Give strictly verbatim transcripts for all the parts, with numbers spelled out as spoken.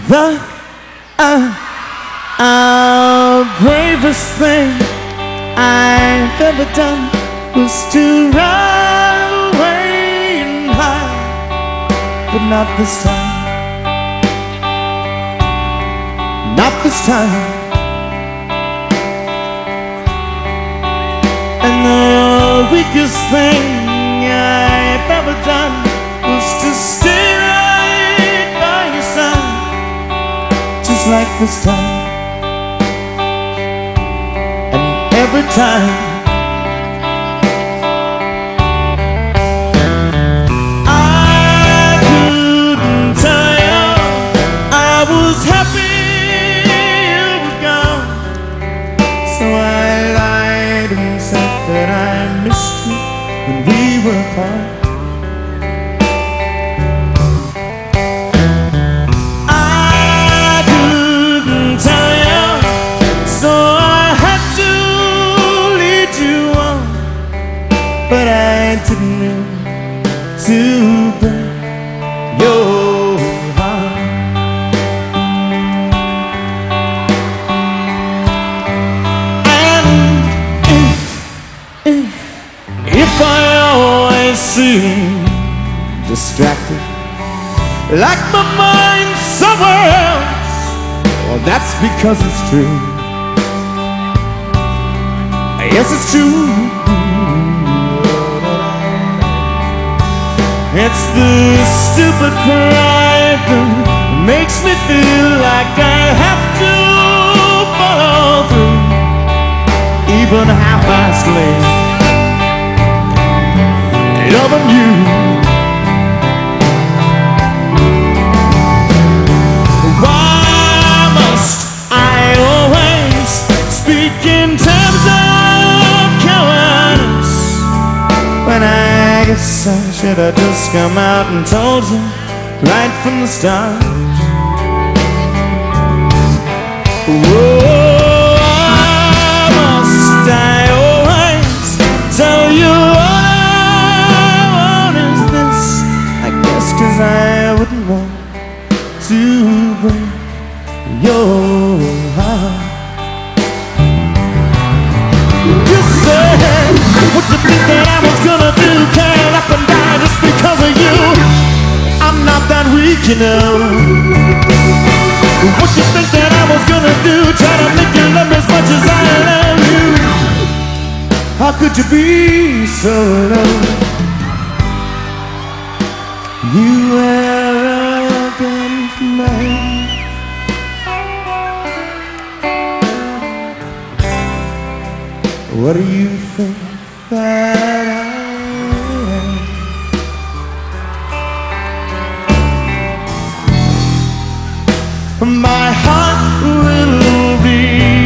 The uh, uh, bravest thing I've ever done was to run away and hide, but not this time, not this time. And the weakest thing I've ever done was to stay right by your side, just like this time. And every time I couldn't tell you I was happy you were gone, so I lied and said that I missed you when we were apart. I couldn't tell you, so I had to lead you on, but I didn't mean to break your heart. And if, if, if I always seem distracted, like my mind's somewhere else, well, that's because it's true. Yes, it's true. It's the stupid pride that makes me feel like I have to follow through, even half-assedly, loving you. Why must I always speak in terms of cowardice, when I guess I should have just come out and told you right from the start? Whoa, why must I always tell you all I want is this? I guess 'cause I wouldn't want to break your heart. You said, what you think that I was gonna do, carry up and die just because of you? I'm not that weak, you know. What you think that I was gonna do, try to make you love me as much as I love you? How could you be so low? You arrogant man. What do you think that I am? My heart will be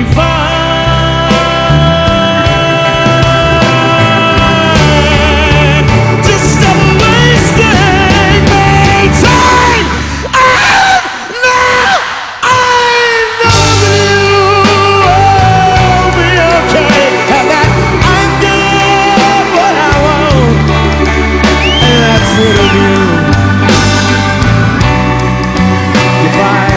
fine. Just stop wasting my time. And now I know that you will be okay, and that I'm good what I want, and that's what I do. Goodbye.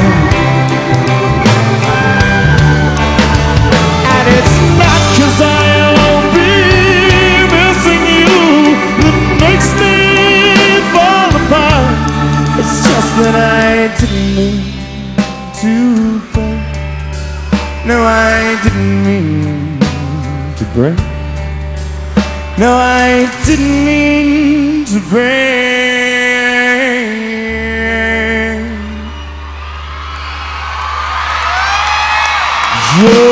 And it's not 'cause I won't be missing you that makes me fall apart. It's just that I didn't mean to break. No, I didn't mean to break. No, I didn't mean to break your